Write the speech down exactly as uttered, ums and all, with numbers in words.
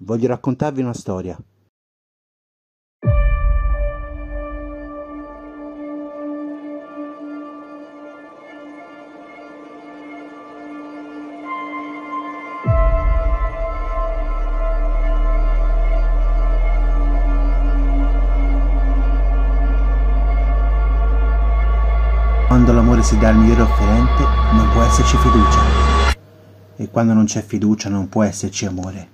voglio raccontarvi una storia. Quando l'amore si dà al migliore offerente, non può esserci fiducia. E quando non c'è fiducia, non può esserci amore.